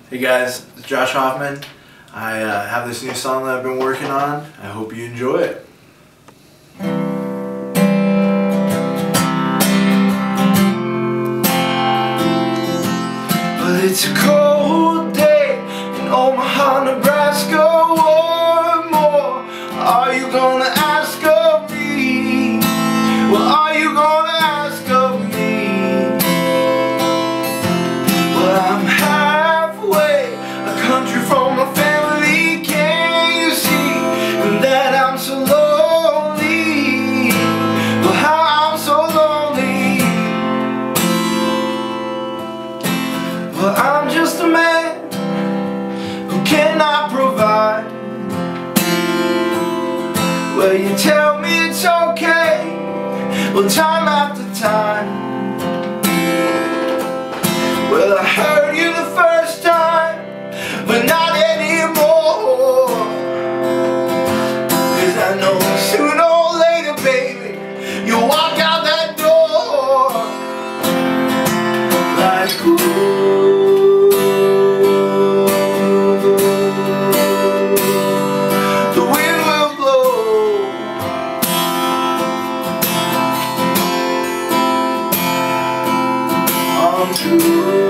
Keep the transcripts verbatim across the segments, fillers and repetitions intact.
Hey guys, it's Josh Hoffman. I uh, have this new song that I've been working on. I hope you enjoy it. Well, it's a cold day in Omaha, Nebraska. What more are you gonna ask of me? Well, are you gonna ask of me? Well, I'm halfway a country from my family. Can you see and that I'm so lonely? Well, how I'm so lonely. Well, I'm just a man who cannot provide. Well, you tell me it's okay, well, time after time. Well, I heard you the first time, but not anymore. 'Cause I know sooner or later, baby, you'll walk out that door like, ooh, the wind will blow. I'm true.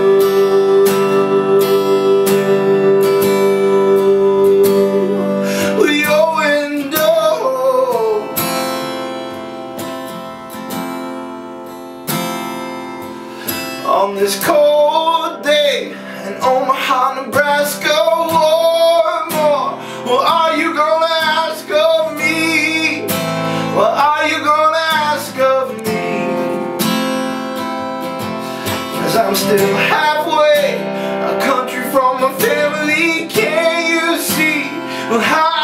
On this cold day in Omaha, Nebraska, what more? Well, are you gonna ask of me? Well, are you gonna ask of me? 'Cause I'm still halfway a country from my family. Can you see? Well, how